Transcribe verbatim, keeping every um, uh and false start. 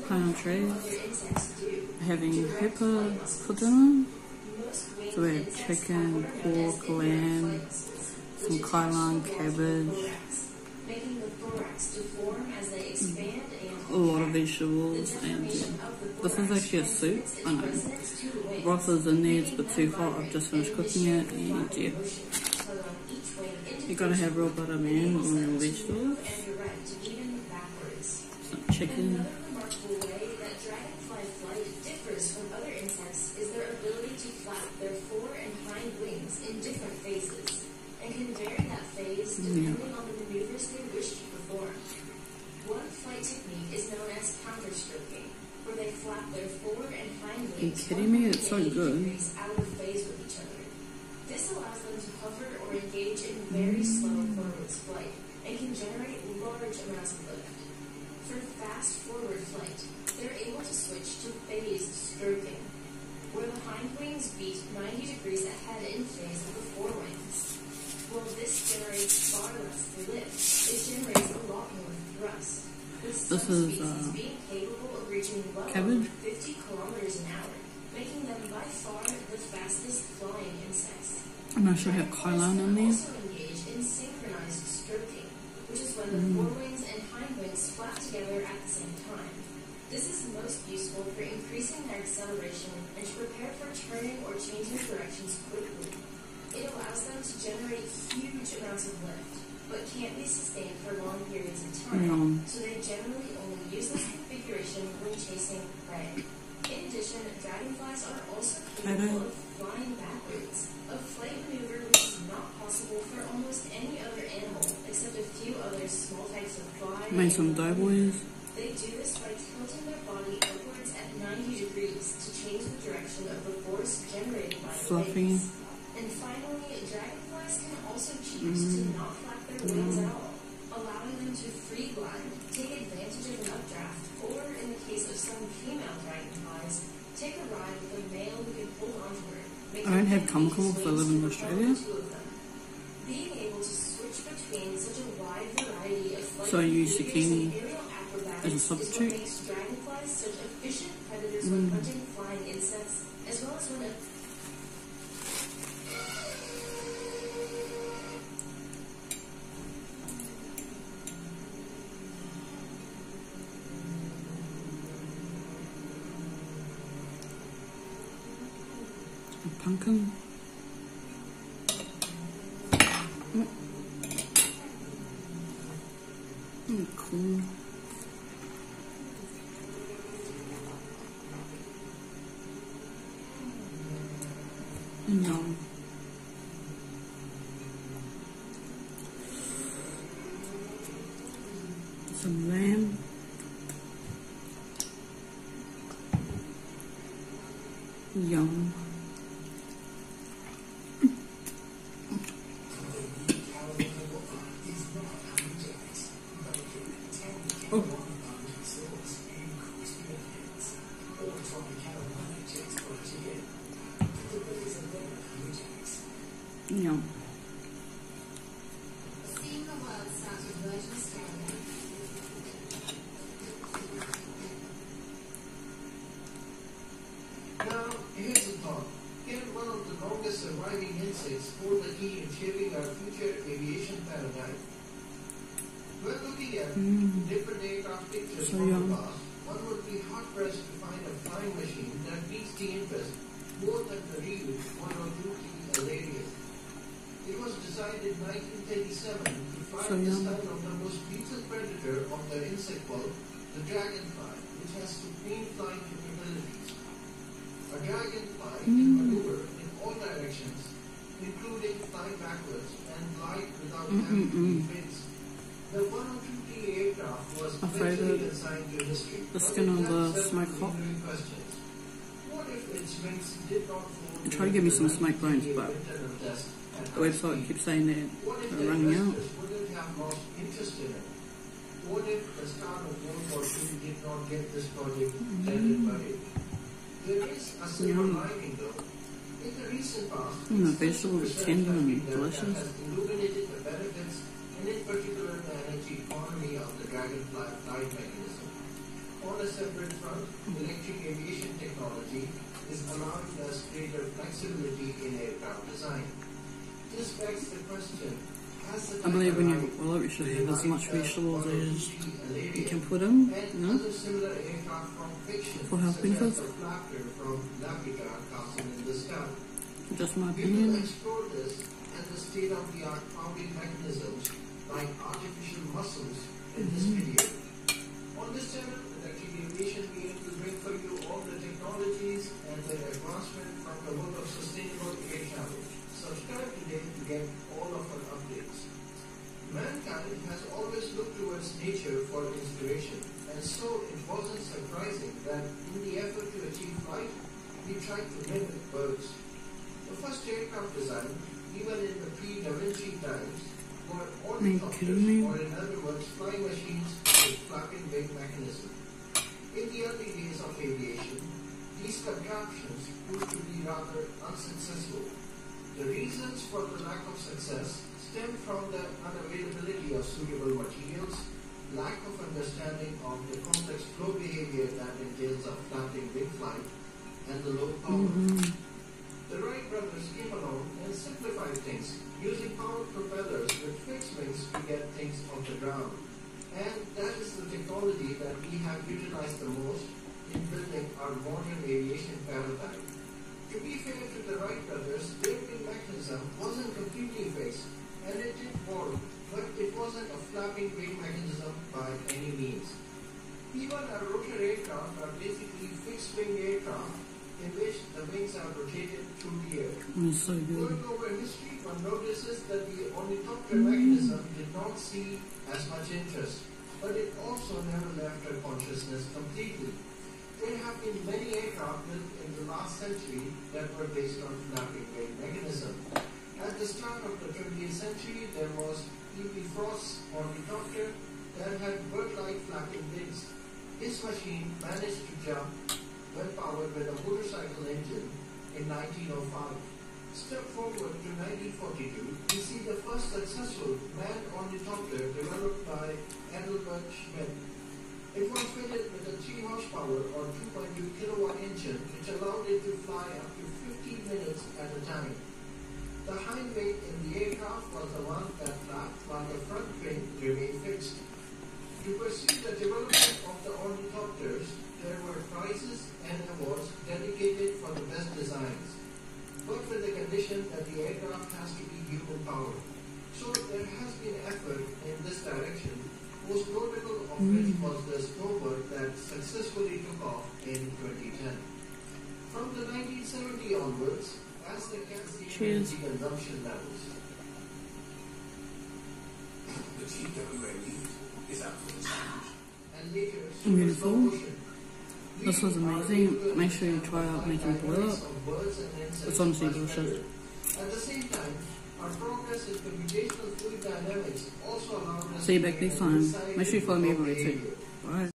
playing on trees, having pepper for dinner. So we had chicken, pork, lamb, some kailan, cabbage, a lot of vegetables, and yeah. This is actually a soup. I know. The broth is in there, it's a bit too hot. I've just finished cooking it, and yeah. You gotta have real butter, man, on your vegetables. Some chicken. Yeah. Are you kidding me? It's so good. This allows them to hover or engage in very slow forward flight and can generate large amounts of lift. For fast forward flight, they're able to switch to phased stroking, where the hind wings beat ninety degrees ahead in phase of the forewings. While this generates far less lift, it generates a lot more thrust. With this some is uh, being capable of reaching well cabbage. over fifty kilometers an hour, making them by far the fastest flying insects. And I should have kailan in there. Also engage in synchronized stroking, which is when the Mm. forewings and hindwings flap together at the same time. This is most useful for increasing their acceleration and to prepare for turning or changing directions quickly. It allows them to generate huge amounts of lift, but can't be sustained for long periods of time, Mm. so they generally only use this configuration when chasing prey. In addition, dragonflies are also capable of flying backwards, a flight maneuver which is not possible for almost any other animal except a few other small types of fly. Made some doughboys. They do this by tilting their body upwards at ninety degrees to change the direction of the force generated by the Fluffy. wings. And finally, dragonflies can also choose mm. to not flap their wings Mm. at all, allowing them to free glide, take advantage of an updraft, or in the case of some female dragonflies, take a ride with a male who can hold onto her. I don't have Kumkum because I live in Australia. Being able to switch between such a wide variety of flight So I use zucchini aerial acrobatics as a is what substitute. makes dragonflies such efficient predators when Mm. hunting flying insects, as well as when a pumpkin. Mm. Mm, cool. Yum. Some lamb. Yum. Oh. Yum. Seeing the world starts with Virgin Australia. Now, here's a thought. Can one of the longest surviving insects hold the key in shaping our future aviation paradigm? When looking at Mm. different aircraft pictures So from young. the past, one would be hard-pressed to find a flying machine that beats the interest both at the real one or two T hilarious. It was designed in nineteen thirty-seven to fly So the young. style of the most lethal predator of the insect world, the dragonfly, which has supreme flying capabilities. A dragonfly can Mm. maneuver in all directions, including flying backwards and glide without Mm, having mm, to be mm. fixed. The one oh two T aircraft was My eventually favourite. assigned to history. The but skin it on had the several smoked hog. lingering questions. What if its wings did not fold They try to give me some during smoked bones, the but internal test at the high website speed? keeps saying that What if they're the running out. investors wouldn't have lost interest in it? What if the start of World War Two did not get this project ended by it? There is a silver Yum. lining though. In the recent past, Mm, the vegetables are tender and delicious. has illuminated the benefits and in particular the energy economy of the dragonfly flight mechanism. on a separate front, electric aviation technology is allowing us greater flexibility in aircraft design. This begs the question, has the I believe when you well, let me show you as much vegetables as you can put in, you know, for helping us. Just my opinion. Explore this and the state-of-the-art powering mechanisms like artificial muscles in this video. On this channel, Electric Aviation, we aim to bring for you all the technologies and the advancement from the world of sustainable air travel. Subscribe today to get all of our updates. Mankind has always looked towards nature for inspiration, and so it wasn't surprising that in the effort to achieve flight, we tried to mimic birds. The first aircraft design, even in the pre-Da Vinci times, were ornithopters, or in other words, flying machines with flapping wing mechanism. In the early days of aviation, these contraptions proved to be rather unsuccessful. The reasons for the lack of success stem from the unavailability of suitable materials, lack of understanding of the complex flow behavior that entails a flapping wing flight, and the low power. Mm-hmm. The Wright brothers came along and simplified things, using powered propellers with fixed wings to get things off the ground. And that is the technology that we have utilized the most in building our modern aviation paradigm. To be fair to the Wright brothers, their wing mechanism wasn't completely fixed, and it did work, but it wasn't a flapping wing mechanism by any means. Even our rotor aircraft are basically fixed wing aircraft in which the wings are rotated through the air. It's so good. Going over history, one notices that the ornithopter mechanism did not see as much interest, but it also never left our consciousness completely. There have been many aircraft built in the last century that were based on flapping wing mechanism. At the start of the twentieth century, there was E P Frost's ornithopter that had bird-like flapping wings. This machine managed to jump when powered with a motorcycle engine in nineteen oh five. Step forward to nineteen forty-two, we see the first successful manned ornithopter developed by Adelbert Schmidt. It was fitted with a three horsepower or two point two kilowatt engine which allowed it to fly up to fifteen minutes at a time. The hind wing in the aircraft was the one that flapped while the front wing remained fixed. To pursue the development of the ornithopters, there were prizes and awards dedicated for the best designs, but with the condition that the aircraft has to be human powered. So there has been effort in this direction, most notable of which was the Snowbird that successfully took off in twenty ten. From the nineteen seventy onwards, as the energy consumption levels, the T W A D is up for the challenge. And later, Beautiful. This was amazing. Make sure you try out making boil up. It's honestly delicious. At the same time, our progress in computational fluid dynamics also allowed us See you back next time. Make sure you follow me everywhere too. Bye.